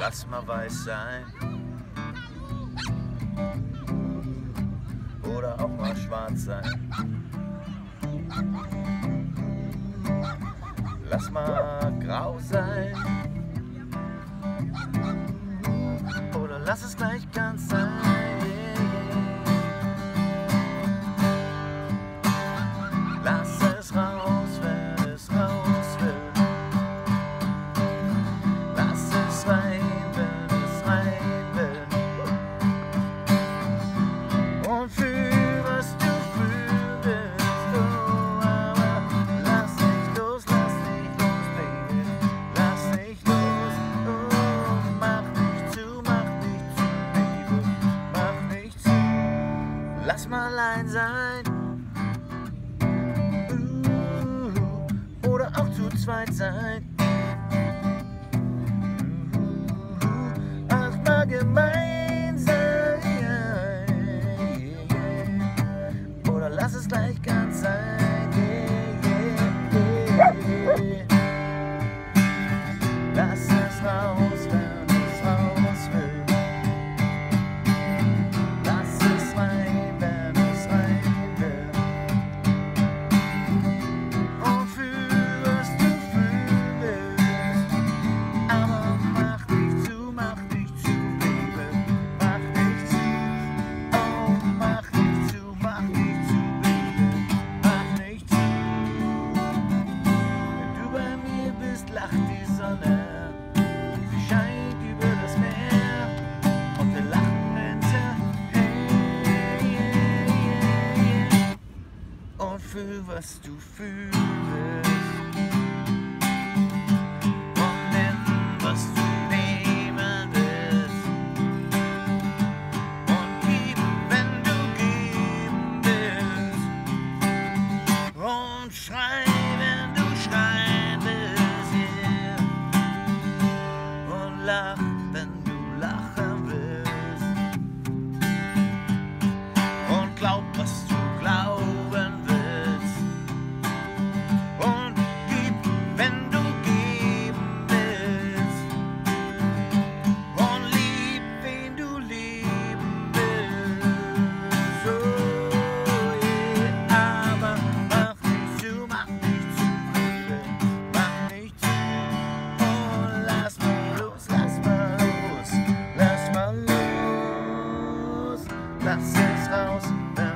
lass mal weiß sein. Oder auch mal schwarz sein. Lass mal grau sein. Oder lass es gleich ganz sein. Lass es raus, wenn es raus will. Lass es rein, wenn es rein will. Und fühl, was du fühlen willst. Oh, aber lass nicht los, Baby. Lass nicht los. Oh, mach nicht zu, Baby. Mach nicht zu. Lass mal allein sein. Oder auch zu zweit sein. Ach, mal gemein sein. Oder lass es gleich ganz sein. Lass es raus, wenn es raus will. Lass es rein, wenn es rein will. Und fühl, was du fühlen willst. Aber mach nicht zu, Baby. Mach nicht zu. Oh, mach nicht zu, Baby. Mach nicht zu. Wenn du bei mir bist, lacht die Sonne. Sie scheint über das Meer. Und wir lachen hinterher. Und fühl, was du fühlst. Und nimm, was du nehmen willst. Und gib, wenn du geben willst. Und schrei, wenn du schreien willst. Yeah. Und lach, wenn du lachen willst. Und glaub, was du glauben willst. Und gib, wenn du geben willst. Und lieb, wen du lieben willst. Oh, yeah. Aber mach nicht zu, Baby. Mach nicht zu. Und lass mal los, lass mal los. Lass mal los. Lass es raus.